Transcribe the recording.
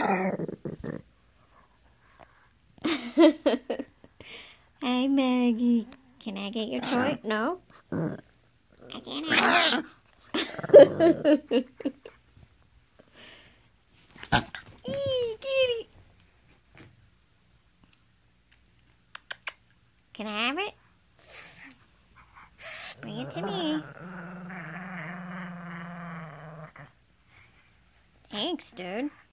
Hey, Maggie. Can I get your toy? No? I can't have it. Eee, kitty. Can I have it? Bring it to me. Thanks, dude.